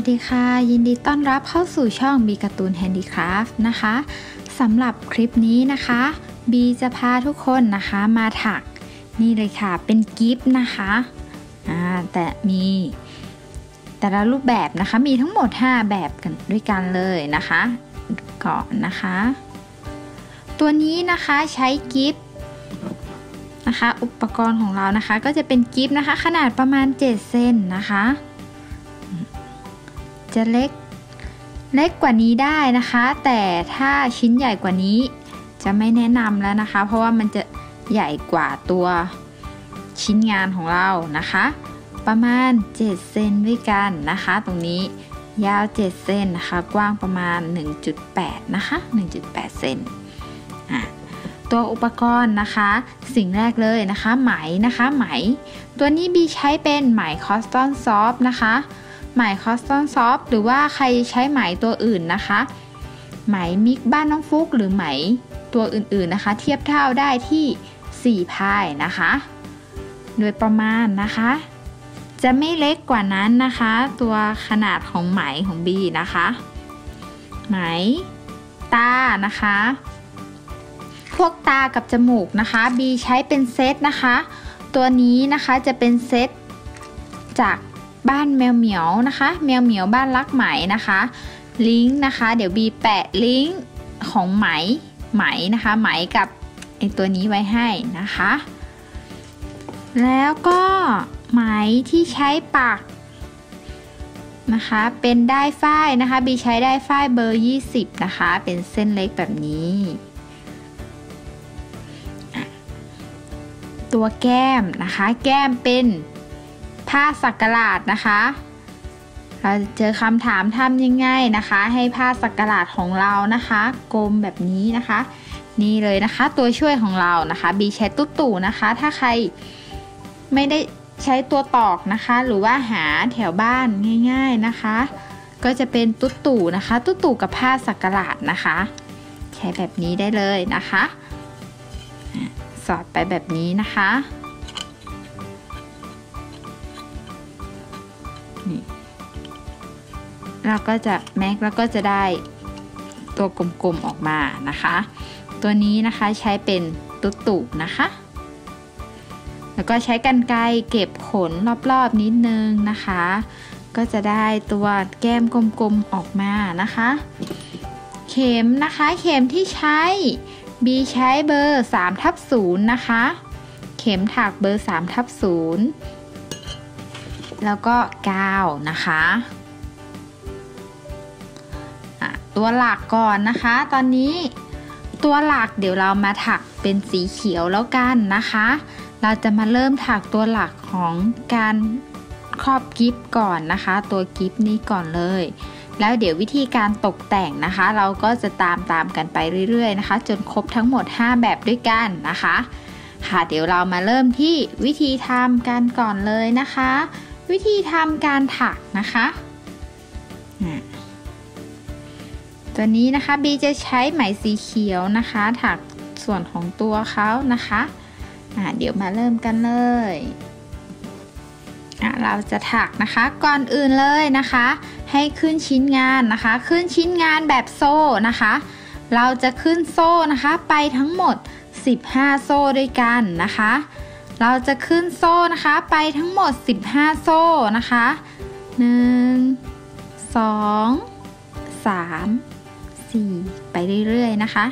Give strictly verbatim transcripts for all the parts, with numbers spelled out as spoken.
ดีค่ะยินดีต้อนรับเข้าสู่ช่องบีการ์ตูนแฮนดี้คราฟต์นะคะสำหรับคลิปนี้นะคะบีจะพาทุกคนนะคะมาถักนี่เลยค่ะเป็นกิฟต์นะคะอ่าแต่มีแต่ละรูปแบบนะคะมีทั้งหมดห้าแบบกันด้วยกันเลยนะคะก่อนนะคะตัวนี้นะคะใช้กิฟต์นะคะอุปกรณ์ของเรานะคะก็จะเป็นกิฟต์นะคะขนาดประมาณเจ็ดเซนนะคะจะเล็กเล็กกว่านี้ได้นะคะแต่ถ้าชิ้นใหญ่กว่านี้จะไม่แนะนำแล้วนะคะเพราะว่ามันจะใหญ่กว่าตัวชิ้นงานของเรานะคะประมาณเจ็ดเซนด้วยกันนะคะตรงนี้ยาวเจ็ดเซนนะคะกว้างประมาณ หนึ่งจุดแปด นะคะ หนึ่งจุดแปด เซนอ่ะตัวอุปกรณ์นะคะสิ่งแรกเลยนะคะไหมนะคะไหมตัวนี้บีใช้เป็นไหมคอสตอนซอฟนะคะไหมคอสตอนซอฟหรือว่าใครใช้ไหมตัวอื่นนะคะไหมมิกบ้านน้องฟุกหรือไหมตัวอื่นๆนะคะเทียบเท่าได้ที่สี่พายนะคะโดยประมาณนะคะจะไม่เล็กกว่านั้นนะคะตัวขนาดของไหมของบีนะคะไหมตานะคะพวกตากับจมูกนะคะบีใช้เป็นเซตนะคะตัวนี้นะคะจะเป็นเซตจากบ้านแมวเหมียวนะคะแมวเหมียวบ้านรักไหมนะคะลิงก์นะคะเดี๋ยวบีแปะลิงก์ของไหมไหมนะคะไหมกับไอตัวนี้ไว้ให้นะคะแล้วก็ไหมที่ใช้ปักนะคะเป็นด้ายฝ้ายนะคะบีใช้ด้ายฝ้ายเบอร์ยี่สิบนะคะเป็นเส้นเล็กแบบนี้ตัวแก้มนะคะแก้มเป็นผ้าสักหลาดนะคะเราเจอคำถามทำยังไงนะคะให้ผ้าสักหลาดของเรานะคะกลมแบบนี้นะคะนี่เลยนะคะตัวช่วยของเรานะคะบีใช้ตุ๊ตู่นะคะถ้าใครไม่ได้ใช้ตัวตอกนะคะหรือว่าหาแถวบ้านง่ายๆนะคะก็จะเป็นตุ๊ตู่นะคะตุ๊ตู่กับผ้าสักหลาดนะคะใช้แบบนี้ได้เลยนะคะสอดไปแบบนี้นะคะนี่เราก็จะแม็กแล้วก็จะได้ตัวกลมๆออกมานะคะตัวนี้นะคะใช้เป็นตุ๊ตู่นะคะแล้วก็ใช้กรรไกรเก็บขนรอบๆนิดนึงนะคะก็จะได้ตัวแก้มกลมๆออกมานะคะเข็มนะคะเข็มที่ใช้บีใช้เบอร์สามทับศูนย์นะคะเข็มถักเบอร์สามทับศูนย์แล้วก็กาวนะคะอ่ะตัวหลักก่อนนะคะตอนนี้ตัวหลักเดี๋ยวเรามาถักเป็นสีเขียวแล้วกันนะคะเราจะมาเริ่มถักตัวหลักของการครอบกิฟต์ก่อนนะคะตัวกิฟต์นี้ก่อนเลยแล้วเดี๋ยววิธีการตกแต่งนะคะเราก็จะตามตามกันไปเรื่อยๆนะคะจนครบทั้งหมดห้าแบบด้วยกันนะคะค่ะเดี๋ยวเรามาเริ่มที่วิธีทำกันก่อนเลยนะคะวิธีทำการถักนะคะตัวนี้นะคะบีจะใช้ไหมสีเขียวนะคะถักส่วนของตัวเขานะคะอ่ะเดี๋ยวมาเริ่มกันเลยอ่ะเราจะถักนะคะก่อนอื่นเลยนะคะให้ขึ้นชิ้นงานนะคะขึ้นชิ้นงานแบบโซ่นะคะเราจะขึ้นโซ่นะคะไปทั้งหมดสิบห้าโซ่ด้วยกันนะคะเราจะขึ้นโซ่นะคะไปทั้งหมดสิบห้าโซ่นะคะหนึ่ง สอง สาม สี่ไปเรื่อยๆนะคะ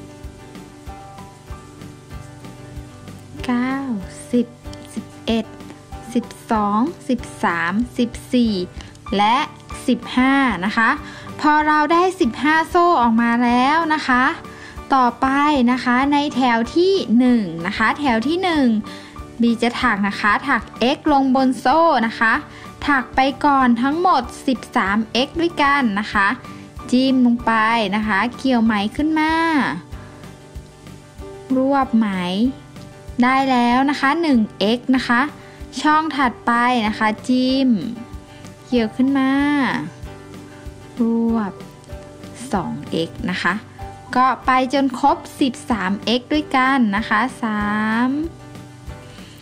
เก้า สิบ สิบเอ็ด สิบสอง สิบสาม สิบสี่และสิบห้านะคะพอเราได้สิบห้าโซ่ออกมาแล้วนะคะต่อไปนะคะในแถวที่หนึ่งนะคะแถวที่หนึ่งบีจะถักนะคะถัก x ลงบนโซ่นะคะถักไปก่อนทั้งหมดสิบสาม x ด้วยกันนะคะจิ้มลงไปนะคะเกี่ยวไหมขึ้นมารวบไหมได้แล้วนะคะหนึ่ง x นะคะช่องถัดไปนะคะจิ้มเกี่ยวขึ้นมารวบ สอง x นะคะก็ไปจนครบสิบสาม x ด้วยกันนะคะสาม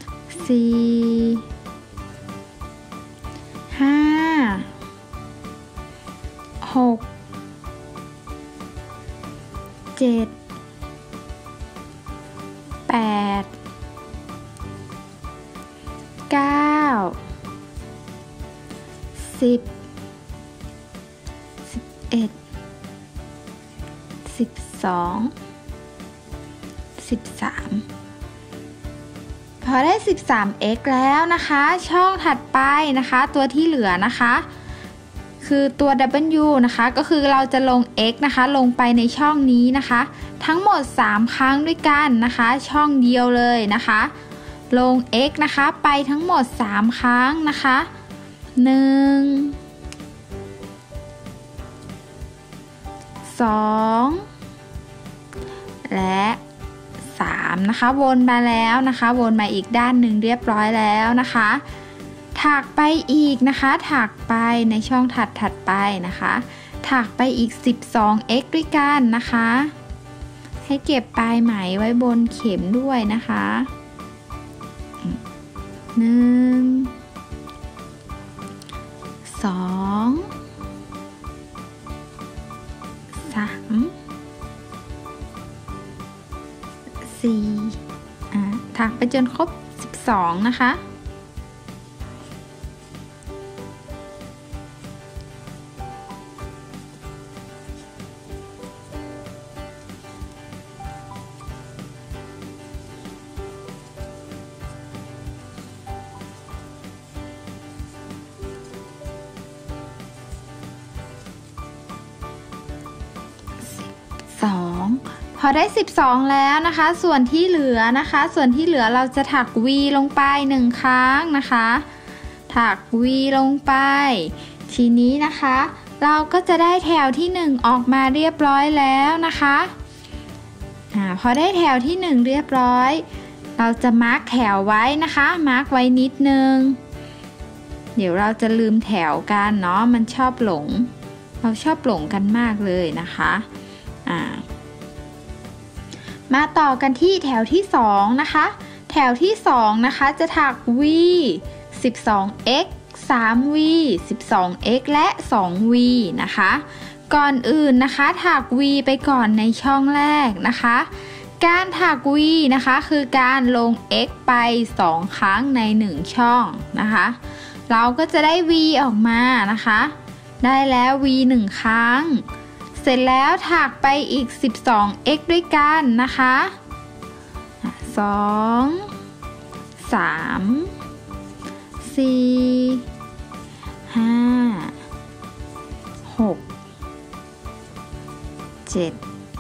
สี่ ห้าหกเจ็ดแปดเก้าสิบสิบเอ็ดสิบสองสิบสามพอได้ สิบสามเอ็กซ์ แล้วนะคะช่องถัดไปนะคะตัวที่เหลือนะคะคือตัว ดับเบิลยู นะคะก็คือเราจะลง x นะคะลงไปในช่องนี้นะคะทั้งหมดสามครั้งด้วยกันนะคะช่องเดียวเลยนะคะลง x นะคะไปทั้งหมดสามครั้งนะคะหนึ่ง สองและสามนะคะวนมาแล้วนะคะวนมาอีกด้านหนึ่งเรียบร้อยแล้วนะคะถักไปอีกนะคะถักไปในช่องถัดถัดไปนะคะถักไปอีก สิบสองเอ็กซ์ ด้วยกันนะคะให้เก็บปลายไหมไว้บนเข็มด้วยนะคะหนึ่งสองสามสี่อ่ะถักไปจนครบสิบสองนะคะสองพอได้สิบสองแล้วนะคะส่วนที่เหลือนะคะส่วนที่เหลือเราจะถัก V ลงไปหนึ่งครั้งนะคะถัก V ลงไปทีนี้นะคะเราก็จะได้แถวที่หนึ่งออกมาเรียบร้อยแล้วนะคะอ่าพอได้แถวที่หนึ่งเรียบร้อยเราจะมาร์กแถวไว้นะคะมาร์กไว้นิดนึงเดี๋ยวเราจะลืมแถวกันเนาะมันชอบหลงเราชอบหลงกันมากเลยนะคะมาต่อกันที่แถวที่สองนะคะแถวที่สองนะคะจะถัก V สิบสองเอ็กซ์ สาม วี สิบสองเอ็กซ์ และ สอง วี นะคะก่อนอื่นนะคะถัก V ไปก่อนในช่องแรกนะคะการถัก V นะคะคือการลง x ไปสองครั้งในหนึ่งช่องนะคะเราก็จะได้ V ออกมานะคะได้แล้ว V หนึ่งครั้งเสร็จแล้วถักไปอีก สิบสองเอ็กซ์ ด้วยกันนะคะสอง สาม สี่ ห้า หก เจ็ด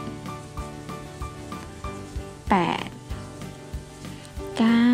แปด เก้า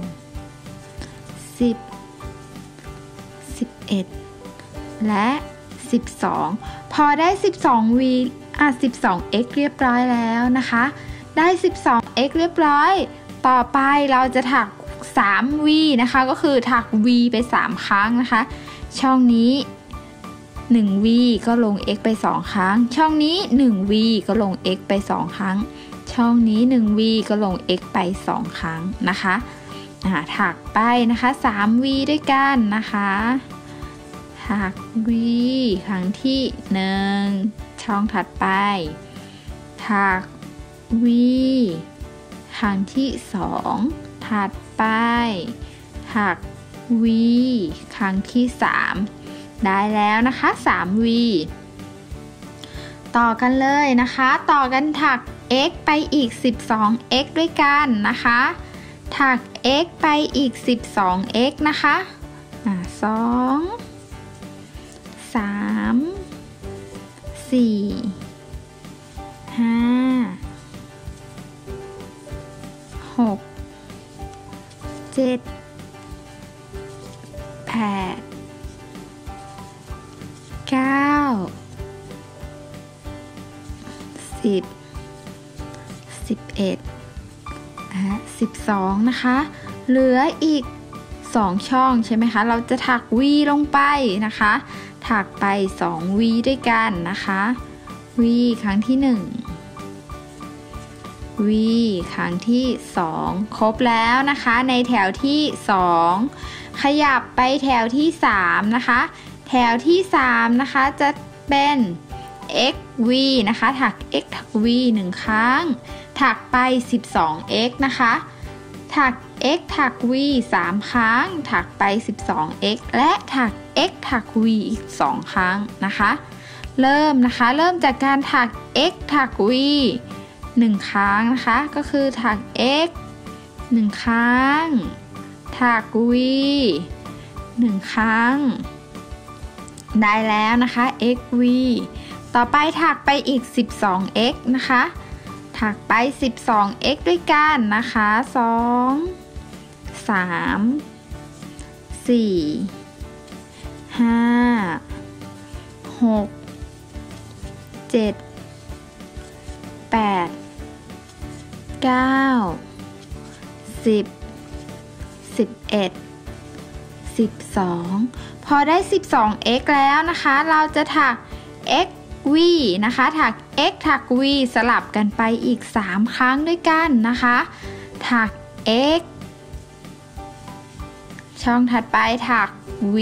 สิบ สิบเอ็ด และสิบสองพอได้ สิบสอง วี อ่ะ สิบสอง เอ็กซ์ เรียบร้อยแล้วนะคะได้ สิบสอง เอ็กซ์ เรียบร้อยต่อไปเราจะถัก สาม วี นะคะก็คือถัก V ไปสามครั้งนะคะช่องนี้ หนึ่ง วี ก็ลง x ไปสองครั้งช่องนี้ หนึ่ง วี ก็ลง x ไปสองครั้งช่องนี้ หนึ่ง วี ก็ลง x ไปสองครั้งนะคะอ่าถักไปนะคะ สาม วี ด้วยกันนะคะถัก V ครั้งที่หนึ่งช่องถัดไปถัก V ครั้งที่สองถัดไปถัก V ครั้งที่สามได้แล้วนะคะสาม วี ต่อกันเลยนะคะต่อกันถัก x ไปอีก สิบสองเอ็กซ์ ด้วยกันนะคะถัก x ไปอีก สิบสองเอ็กซ์ นะคะอ่าสองสาม สี่ ห้า หก เจ็ด แปด เก้า สิบ สิบเอ็ด และสิบสองนะคะเหลืออีกสองช่องใช่ไหมคะเราจะถัก V ลงไปนะคะถักไปสอง วี ด้วยกันนะคะ V ครั้งที่หนึ่ง V ครั้งที่สองครบแล้วนะคะในแถวที่สองขยับไปแถวที่สามนะคะแถวที่สามนะคะจะเป็น x v นะคะถัก x ถัก v หนึ่งครั้งถักไป สิบสอง x นะคะถัก x ถัก v สามครั้งถักไป สิบสอง x และถัก x ถัก v อีกสองครั้งนะคะเริ่มนะคะเริ่มจากการถัก x ถัก v หนึ่งครั้งนะคะก็คือถัก x หนึ่งครั้งถัก v หนึ่งครั้งได้แล้วนะคะ x v ต่อไปถักไปอีก สิบสอง x นะคะถักไป สิบสอง x ด้วยกันนะคะสอง สาม สี่ ห้า หก เจ็ด แปด เก้า สิบ สิบเอ็ด สิบสองพอได้ สิบสอง x แล้วนะคะเราจะถัก x v นะคะถัก x ถัก v สลับกันไปอีกสามครั้งด้วยกันนะคะถัก x ช่องถัดไปถัก v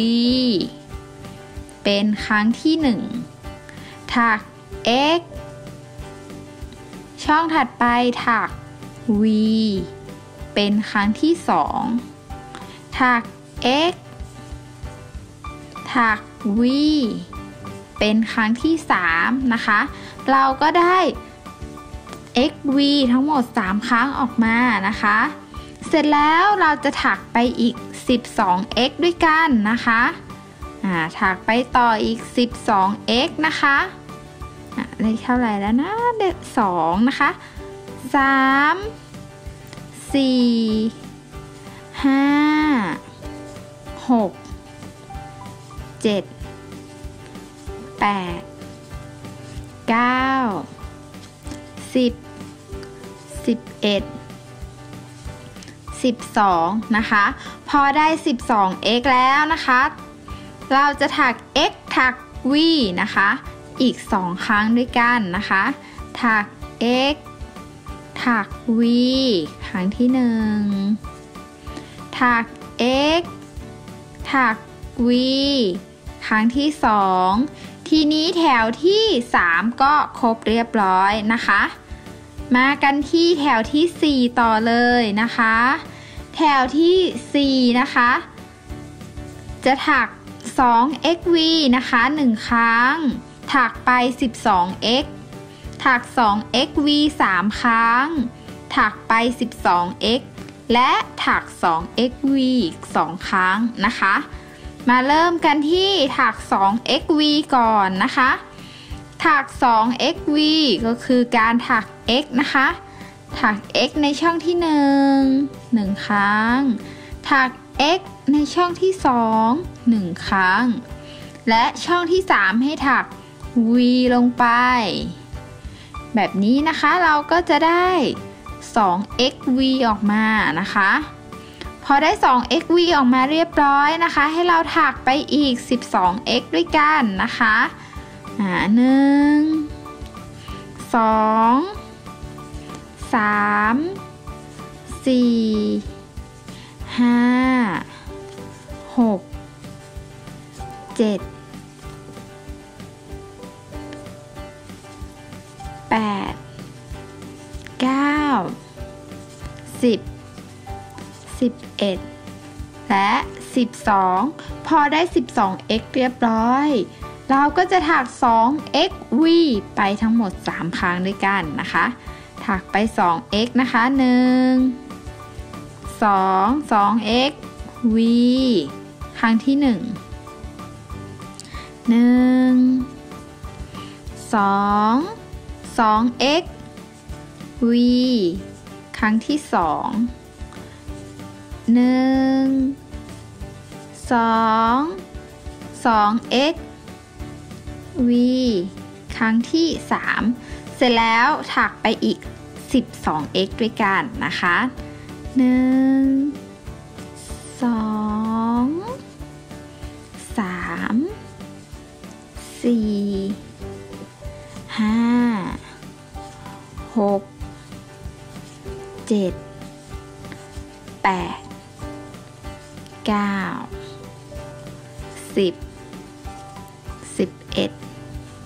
เป็นครั้งที่หนึ่งถัก x ช่องถัดไปถัก v เป็นครั้งที่สองถัก x ถัก v เป็นครั้งที่สามนะคะเราก็ได้ x v ทั้งหมดสามครั้งออกมานะคะเสร็จแล้วเราจะถักไปอีก สิบสอง x ด้วยกันนะคะอ่าถักไปต่ออีก สิบสอง x นะคะอ่าได้เท่าไหร่แล้วนะได้สองนะคะสาม สี่ ห้า หก เจ็ด แปด เก้า สิบ สิบเอ็ด สิบสองนะคะพอได้ สิบสอง x แล้วนะคะเราจะถัก x ถัก v นะคะอีกสองครั้งด้วยกันนะคะถัก x ถัก v ครั้งที่หนึ่งถัก x ถัก v ครั้งที่สองทีนี้แถวที่สามก็ครบเรียบร้อยนะคะมากันที่แถวที่สี่ต่อเลยนะคะแถวที่สี่นะคะจะถัก สอง x v นะคะหนึ่งครั้งถักไป สิบสอง x ถัก สอง x v สามครั้งถักไป สิบสอง x และถัก สอง x v อีกสองครั้งนะคะมาเริ่มกันที่ถัก สอง x v ก่อนนะคะถัก สอง x v ก็คือการถัก x นะคะถัก x ในช่องที่หนึ่ง หนึ่งครั้งถัก x ในช่องที่สอง หนึ่งครั้งและช่องที่สามให้ถัก v ลงไปแบบนี้นะคะเราก็จะได้ สอง x v ออกมานะคะพอได้ สอง x v ออกมาเรียบร้อยนะคะให้เราถักไปอีก สิบสอง x ด้วยกันนะคะอ่าหนึ่ง สอง สาม สี่ ห้า หก เจ็ด แปด เก้า สิบ สิบเอ็ด และ สิบสอง พอได้ สิบสอง x เรียบร้อยเราก็จะถัก สอง x v ไปทั้งหมดสามครั้งด้วยกันนะคะถักไป สอง x นะคะหนึ่ง สอง สอง x v ครั้งที่หนึ่ง หนึ่ง สอง สอง x v ครั้งที่สองหนึ่ง สอง สอง x v ครั้งที่สามเสร็จแล้วถักไปอีก สิบสอง x ด้วยกันนะคะหนึ่ง สอง สาม สี่ ห้า หก เจ็ด แปด เก้า สิบ สิบเอ็ด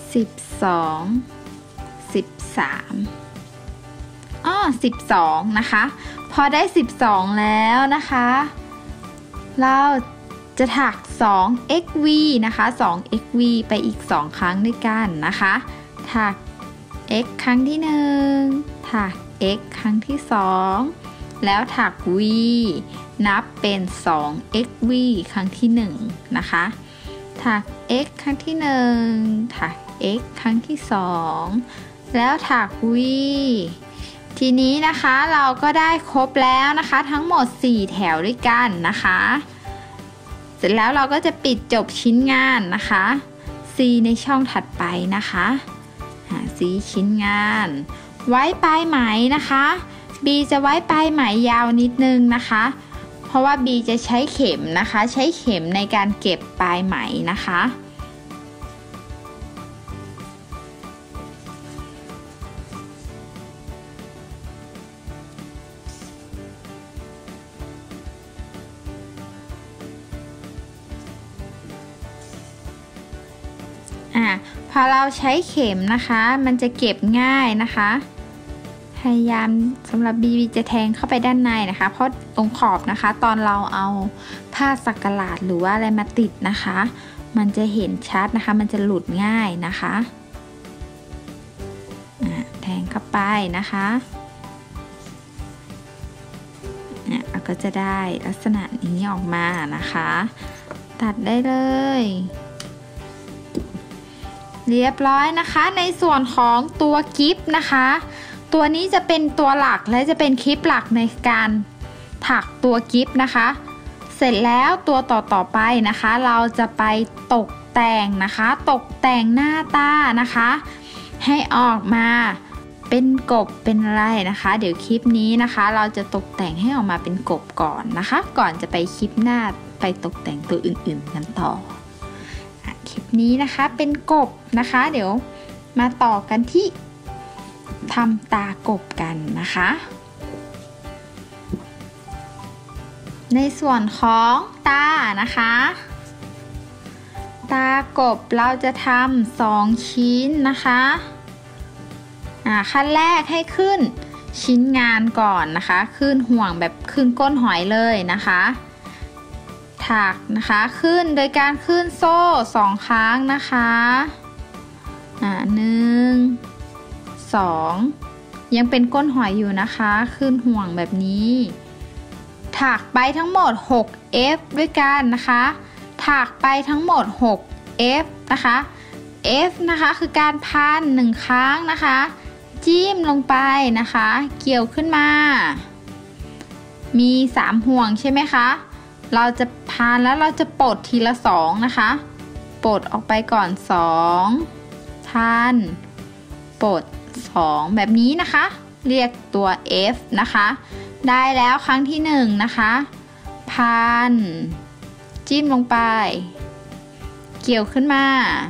สิบสอง สิบสามอ้อสิบสองนะคะพอได้สิบสองแล้วนะคะเราจะถักสอง เอ็กซ์ วี นะคะสอง เอ็กซ์ วี ไปอีกสองครั้งด้วยกันนะคะถัก x ครั้งที่หนึ่งถัก x ครั้งที่สองแล้วถัก v นับเป็นสอง เอ็กซ์ วี ครั้งที่หนึ่งนะคะถัก x ครั้งที่หนึ่งถัก x ครั้งที่สองแล้วถัก v ทีนี้นะคะเราก็ได้ครบแล้วนะคะทั้งหมดสี่แถวด้วยกันนะคะเสร็จแล้วเราก็จะปิดจบชิ้นงานนะคะ C ในช่องถัดไปนะคะC ชิ้นงานไว้ปลายไหมนะคะ B จะไว้ปลายไหมยาวนิดนึงนะคะเพราะว่า B จะใช้เข็มนะคะใช้เข็มในการเก็บปลายไหมนะคะอ่ะพอเราใช้เข็มนะคะมันจะเก็บง่ายนะคะพยายามสำหรับ B จะแทงเข้าไปด้านในนะคะเพราะตรงขอบนะคะตอนเราเอาผ้าสักหลาดหรือว่าอะไรมาติดนะคะมันจะเห็นชัดนะคะมันจะหลุดง่ายนะคะอ่ะแทงเข้าไปนะคะอ่ะก็จะได้ลักษณะนี้ออกมานะคะตัดได้เลยเรียบร้อยนะคะในส่วนของตัวกิ๊บนะคะตัวนี้จะเป็นตัวหลักและจะเป็นคลิปหลักในการถักตัวกิ๊บนะคะเสร็จแล้วตัวต่อต่อไปนะคะเราจะไปตกแต่งนะคะตกแต่งหน้าตานะคะให้ออกมาเป็นกบเป็นอะไรนะคะเดี๋ยวคลิปนี้นะคะเราจะตกแต่งให้ออกมาเป็นกบก่อนนะคะก่อนจะไปคลิปหน้าไปตกแต่งตัวอื่นๆกันต่อคลิปนี้นะคะเป็นกบนะคะเดี๋ยวมาต่อกันที่ทำตากบกันนะคะในส่วนของตานะคะตากบเราจะทำสองชิ้นนะคะอ่าขั้นแรกให้ขึ้นชิ้นงานก่อนนะคะขึ้นห่วงแบบขึ้นก้นหอยเลยนะคะถักนะคะขึ้นโดยการขึ้นโซ่สองครั้งนะคะอ่าหนึ่งสองยังเป็นก้นหอยอยู่นะคะขึ้นห่วงแบบนี้ถักไปทั้งหมดหก เอฟ ด้วยกันนะคะถักไปทั้งหมดหก เอฟ นะคะ F นะคะคือการพันหนึ่งครั้งนะคะจิ้มลงไปนะคะเกี่ยวขึ้นมามีสามห่วงใช่ไหมคะเราจะพันแล้วเราจะปลดทีละสองนะคะปลดออกไปก่อนสองพันปลดสองแบบนี้นะคะเรียกตัว F นะคะได้แล้วครั้งที่หนึ่งนะคะพันจิ้มลงไปเกี่ยวขึ้นมา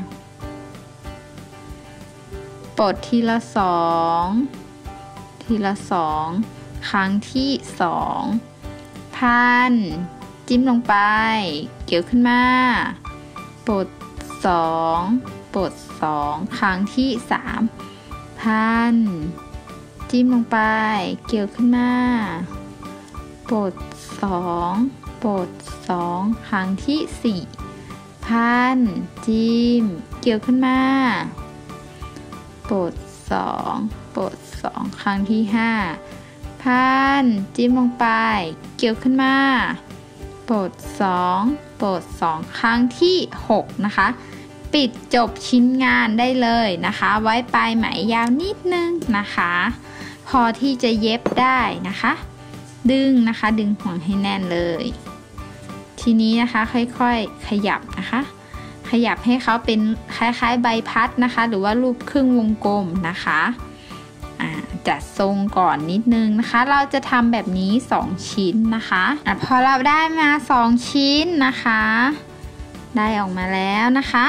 ปลดทีละสองทีละสองครั้งที่สองพันจิ้มลงไปเกี่ยวขึ้นมาปลดสองปลดสองครั้งที่สามพันจิ้มลงไปเกี่ยวขึ้นมาปลดสองปลดสองครั้งที่สี่พันจิ้มเกี่ยวขึ้นมาปลดสองปลดสองครั้งที่ห้าพันจิ้มลงไปเกี่ยวขึ้นมาปลดสองปลดสองครั้งที่หกนะคะปิดจบชิ้นงานได้เลยนะคะไว้ปลายไหมยาวนิดนึงนะคะพอที่จะเย็บได้นะคะดึงนะคะดึงห่วงให้แน่นเลยทีนี้นะคะค่อยๆขยับนะคะขยับให้เขาเป็นคล้ายๆใบพัดนะคะหรือว่ารูปครึ่งวงกลมนะคะจัดทรงก่อนนิดนึงนะคะเราจะทำแบบนี้สองชิ้นนะคะอะพอเราได้มาสองชิ้นนะคะได้ออกมาแล้วนะคะ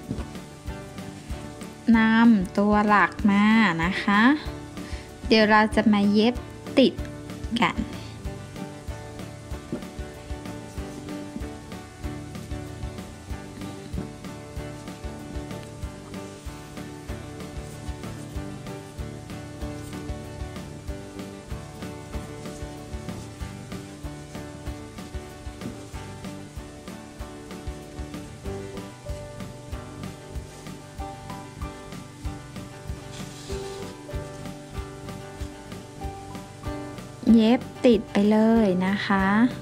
นำตัวหลักมานะคะเดี๋ยวเราจะมาเย็บติดกันเย็บติดไปเลยนะคะ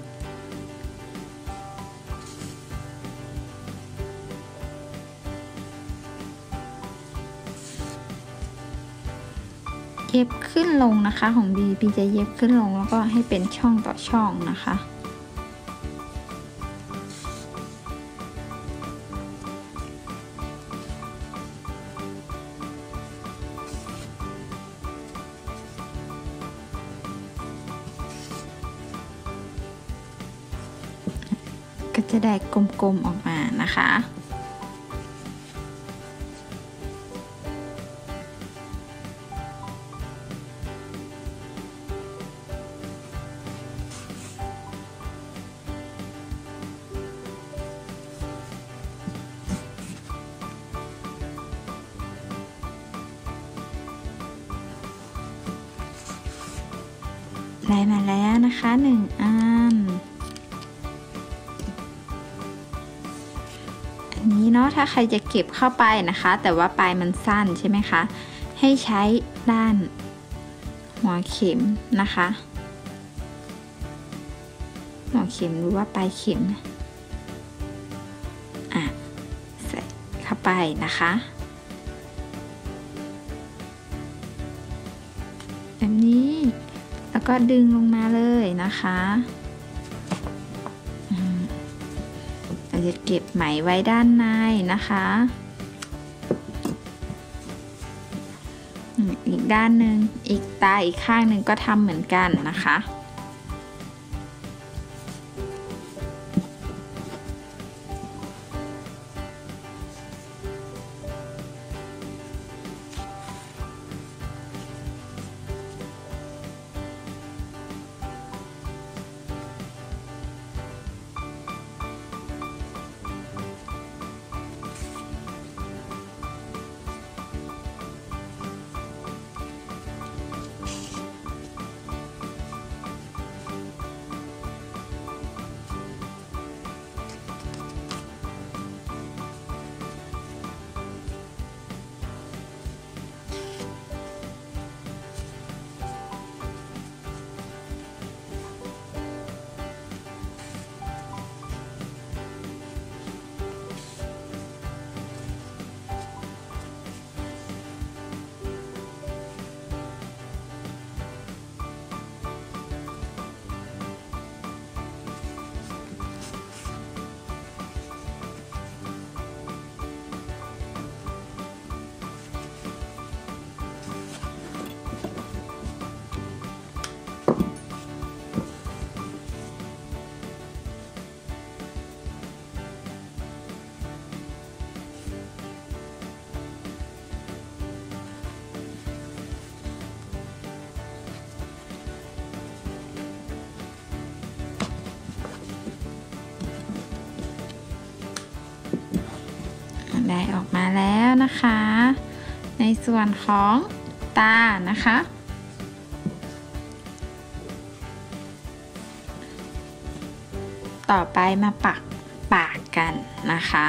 เย็บขึ้นลงนะคะของบีบีจะเย็บขึ้นลงแล้วก็ให้เป็นช่องต่อช่องนะคะก็จะได้กลมๆออกมานะคะได้มาแล้วนะคะหนึ่งอันอันนี้เนาะถ้าใครจะเก็บเข้าไปนะคะแต่ว่าปลายมันสั้นใช่ไหมคะให้ใช้ด้านหัวเข็มนะคะหัวเข็มหรือว่าปลายเข็มอ่ะใส่เข้าไปนะคะแบบนี้แล้วก็ดึงลงมาเลยนะคะเราจะเก็บไหมไว้ด้านในนะคะอีกด้านหนึ่งอีกตาอีกข้างหนึ่งก็ทำเหมือนกันนะคะได้ออกมาแล้วนะคะในส่วนของตานะคะต่อไปมาปักปากกันนะคะ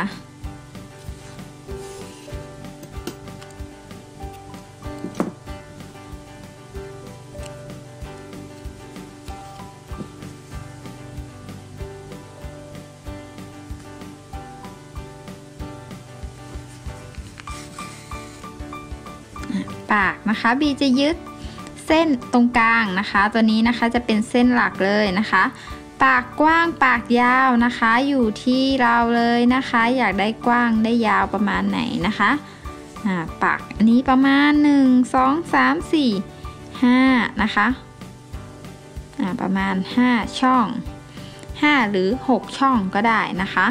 ปากนะคะบีจะยึดเส้นตรงกลางนะคะตัวนี้นะคะจะเป็นเส้นหลักเลยนะคะปากกว้างปากยาวนะคะอยู่ที่เราเลยนะคะอยากได้กว้างได้ยาวประมาณไหนนะคะอ่าปากอันนี้ประมาณหนึ่ง สอง สาม สี่ ห้านะคะอ่าประมาณห้าช่องห้าหรือหกช่องก็ได้นะคะ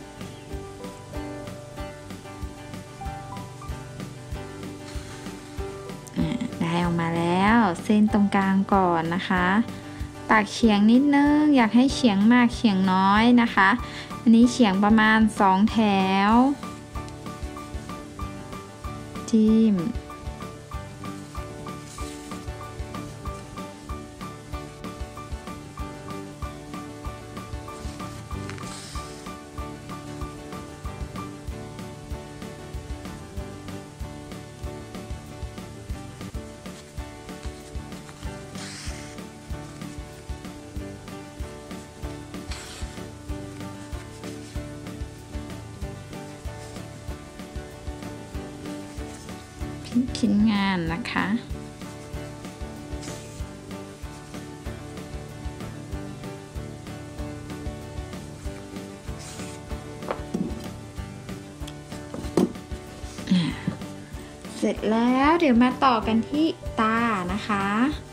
ได้ออกมาแล้วเส้นตรงกลางก่อนนะคะปากเฉียงนิดนึงอยากให้เฉียงมากเฉียงน้อยนะคะอันนี้เฉียงประมาณสองแถวจิ้มชิ้นชิ้นงานนะคะเสร็จแล้วเดี๋ยวมาต่อกันที่ตานะคะ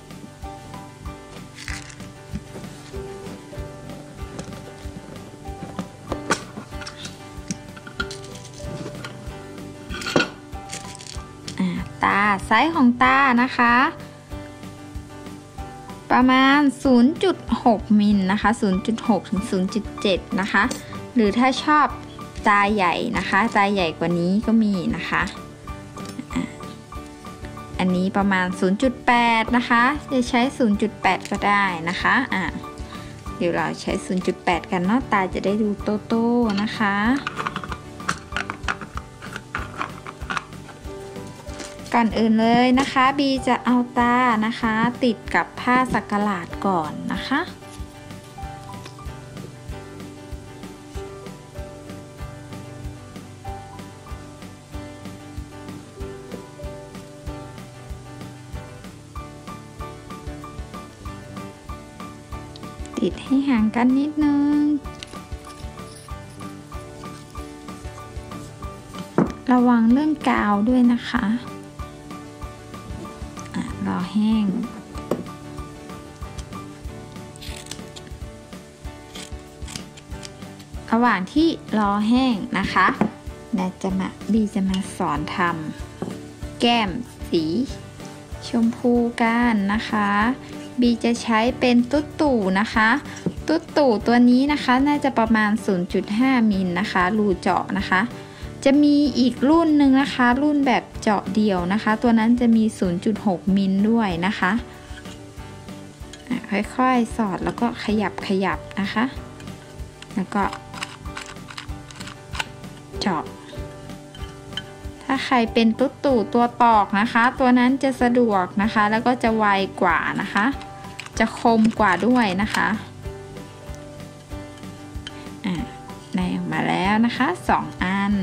ตาไซส์ของตานะคะประมาณ ศูนย์จุดหก มิลนะคะ ศูนย์จุดหก ถึง ศูนย์จุดเจ็ด นะคะหรือถ้าชอบตาใหญ่นะคะตาใหญ่กว่านี้ก็มีนะคะอันนี้ประมาณ ศูนย์จุดแปด นะคะจะใช้ ศูนย์จุดแปด ก็ได้นะคะอ่ะเดี๋ยวเราใช้ ศูนย์จุดแปด กันเนาะตาจะได้ดูโตๆนะคะก่อนอื่นเลยนะคะบีจะเอาตานะคะติดกับผ้าสักหลาดก่อนนะคะติดให้ห่างกันนิดนึงระวังเรื่องกาวด้วยนะคะรอแห้งระหว่างที่รอแห้งนะคะนาจะมาบีจะมาสอนทำแก้มสีชมพูกันนะคะบีจะใช้เป็นตุ๊ดตู่นะคะตุ๊ดตู่ตัวนี้นะคะน่าจะประมาณ ศูนย์จุดห้า มิลนะคะรูเจาะนะคะจะมีอีกรุ่นหนึ่งนะคะรุ่นแบบเจาะเดี่ยวนะคะตัวนั้นจะมี ศูนย์จุดหก มิลด้วยนะคะค่อยๆสอดแล้วก็ขยับขยับนะคะแล้วก็เจาะถ้าใครเป็นตุ๊ดตู่ตัวตอกนะคะตัวนั้นจะสะดวกนะคะแล้วก็จะไวกว่านะคะจะคมกว่าด้วยนะคะอ่ะได้ออกมาแล้วนะคะสองอัน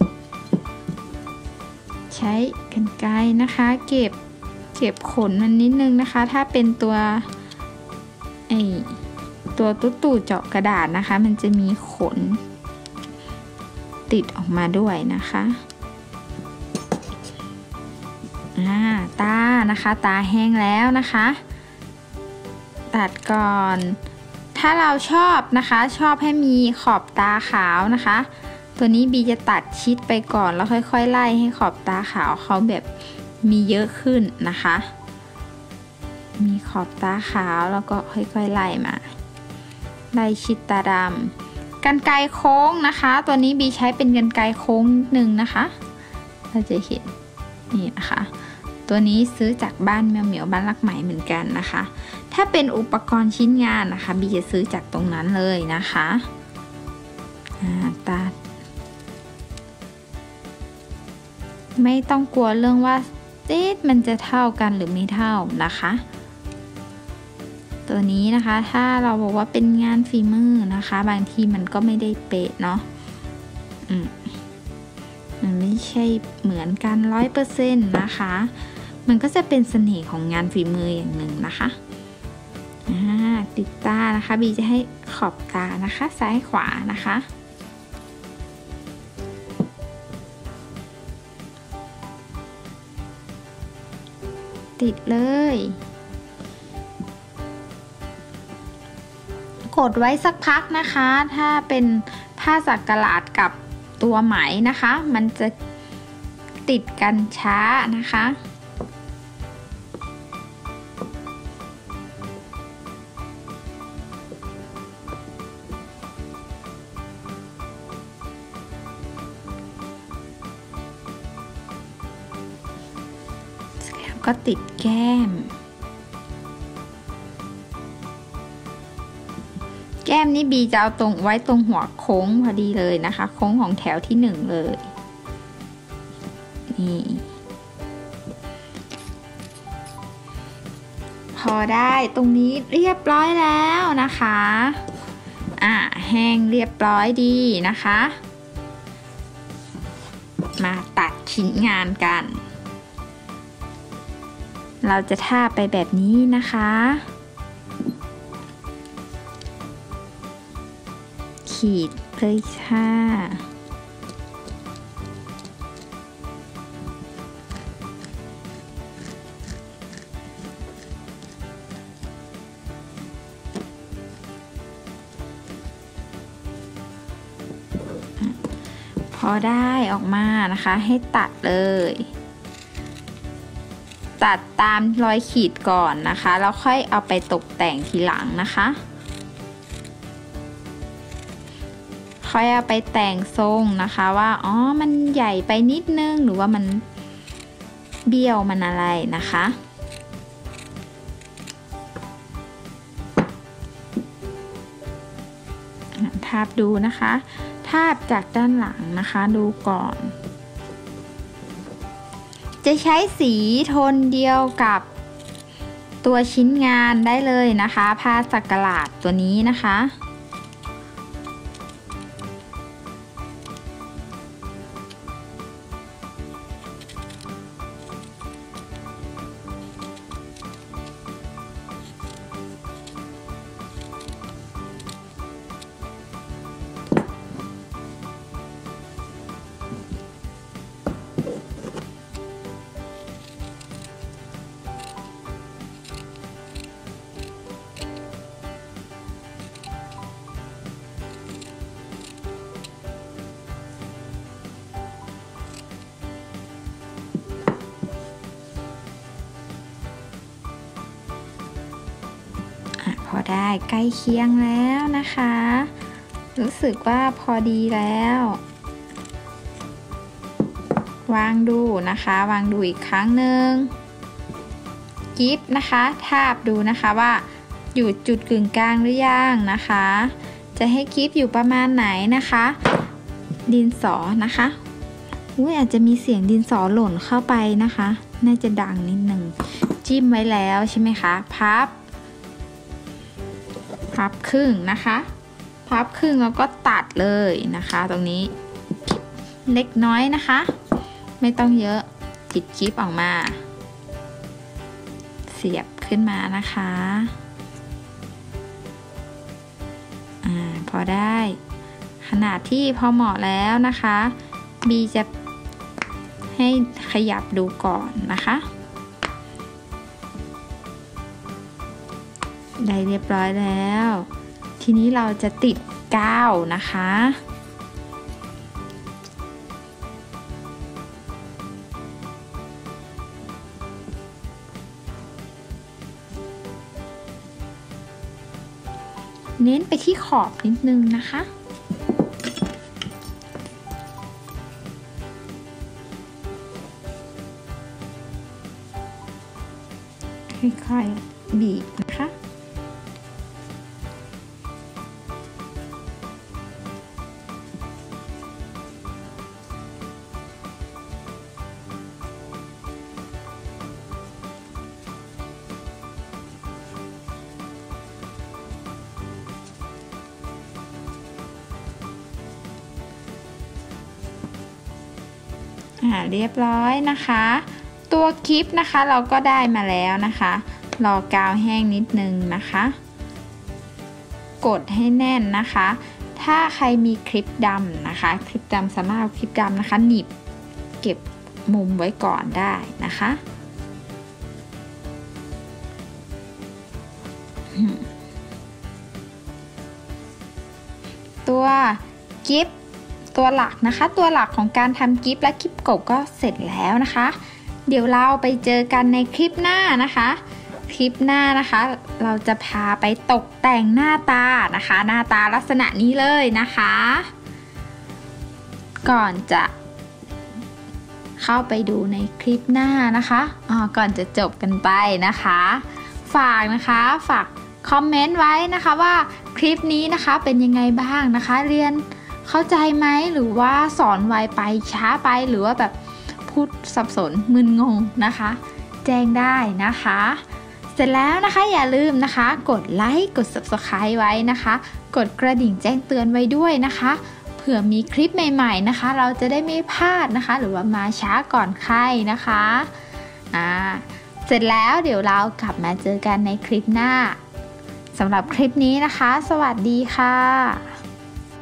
ใช้กรรไกรนะคะเก็บเก็บขนมันนิดนึงนะคะถ้าเป็นตัวไอตัวตุ๊ดตู่เจาะกระดาษนะคะมันจะมีขนติดออกมาด้วยนะคะอ่าตานะคะตาแห้งแล้วนะคะตัดก่อนถ้าเราชอบนะคะชอบให้มีขอบตาขาวนะคะตัวนี้บีจะตัดชิดไปก่อนแล้วค่อยๆไล่ให้ขอบตาขาวเขาแบบมีเยอะขึ้นนะคะมีขอบตาขาวแล้วก็ค่อยๆไล่มาไล่ชิดตาดำกรรไกรโค้งนะคะตัวนี้บีใช้เป็นกรรไกรโค้งหนึ่งนะคะเราจะเห็นนี่นะคะตัวนี้ซื้อจากบ้านแมวเหมียวบ้านรักไหมเหมือนกันนะคะถ้าเป็นอุปกรณ์ชิ้นงานนะคะบีจะซื้อจากตรงนั้นเลยนะคะตัดไม่ต้องกลัวเรื่องว่าเอ๊ะมันจะเท่ากันหรือไม่เท่านะคะตัวนี้นะคะถ้าเราบอกว่าเป็นงานฝีมือนะคะบางทีมันก็ไม่ได้เป๊ะเนาะอืมมันไม่ใช่เหมือนกันร้อยเปอร์เซ็นต์นะคะมันก็จะเป็นเสน่ห์ของงานฝีมืออย่างหนึ่งนะคะอ่าติดตานะคะบีจะให้ขอบตานะคะซ้ายขวานะคะติดเลยกดไว้สักพักนะคะถ้าเป็นผ้าสักหลาดกับตัวไหมนะคะมันจะติดกันช้านะคะก็ติดแก้มแก้มนี่บีจะเอาตรงไว้ตรงหัวโค้งพอดีเลยนะคะโค้งของแถวที่หนึ่งเลยนี่พอได้ตรงนี้เรียบร้อยแล้วนะคะอ่ะแห้งเรียบร้อยดีนะคะมาตัดชิ้นงานกันเราจะทาบไปแบบนี้นะคะขีดเลยค่ะพอได้ออกมานะคะให้ตัดเลยตัดตามรอยขีดก่อนนะคะแล้วค่อยเอาไปตกแต่งทีหลังนะคะค่อยเอาไปแต่งทรงนะคะว่าอ๋อมันใหญ่ไปนิดนึงหรือว่ามันเบี้ยวมันอะไรนะคะทาบดูนะคะทาบจากด้านหลังนะคะดูก่อนจะใช้สีโทนเดียวกับตัวชิ้นงานได้เลยนะคะผ้าสักหลาดตัวนี้นะคะพอได้ใกล้เคียงแล้วนะคะรู้สึกว่าพอดีแล้ววางดูนะคะวางดูอีกครั้งหนึ่งกิ๊บนะคะทาบดูนะคะว่าอยู่จุดกึ่งกลางหรือยังนะคะจะให้กิ๊บอยู่ประมาณไหนนะคะดินสอนะคะอุ้ยอาจจะมีเสียงดินสอหล่นเข้าไปนะคะน่าจะดังนิดหนึ่งจิ้มไว้แล้วใช่ไหมคะพับพับครึ่งนะคะพับครึ่งแล้วก็ตัดเลยนะคะตรงนี้เล็กน้อยนะคะไม่ต้องเยอะจิดจิ๊บออกมาเสียบขึ้นมานะคะอ่าพอได้ขนาดที่พอเหมาะแล้วนะคะบีจะให้ขยับดูก่อนนะคะได้เรียบร้อยแล้วทีนี้เราจะติดกาวนะคะเน้นไปที่ขอบนิดนึงนะคะค่อยๆบีบนะคะอ่าเรียบร้อยนะคะตัวคลิปนะคะเราก็ได้มาแล้วนะคะรอกาวแห้งนิดนึงนะคะกดให้แน่นนะคะถ้าใครมีคลิปดำนะคะคลิปดำสามารถเอาคลิปดำนะคะหนีบเก็บมุมไว้ก่อนได้นะคะตัวกิฟต์ตัวหลักนะคะตัวหลักของการทำกิฟต์และกิฟต์กบก็เสร็จแล้วนะคะเดี๋ยวเราไปเจอกันในคลิปหน้านะคะคลิปหน้านะคะเราจะพาไปตกแต่งหน้าตานะคะหน้าตาลักษณะนี้เลยนะคะก่อนจะเข้าไปดูในคลิปหน้านะคะอ๋อก่อนจะจบกันไปนะคะฝากนะคะฝากคอมเมนต์ไว้นะคะว่าคลิปนี้นะคะเป็นยังไงบ้างนะคะเรียนเข้าใจไหมหรือว่าสอนไวไปช้าไปหรือว่าแบบพูดสับสนมึนงงนะคะแจ้งได้นะคะเสร็จแล้วนะคะอย่าลืมนะคะกดไลค์กด ซับสไครบ์ ไว้นะคะกดกระดิ่งแจ้งเตือนไว้ด้วยนะคะเผื่อมีคลิปใหม่ๆนะคะเราจะได้ไม่พลาดนะคะหรือว่ามาช้าก่อนใครนะคะอ่าเสร็จแล้วเดี๋ยวเรากลับมาเจอกันในคลิปหน้าสำหรับคลิปนี้นะคะสวัสดีค่ะ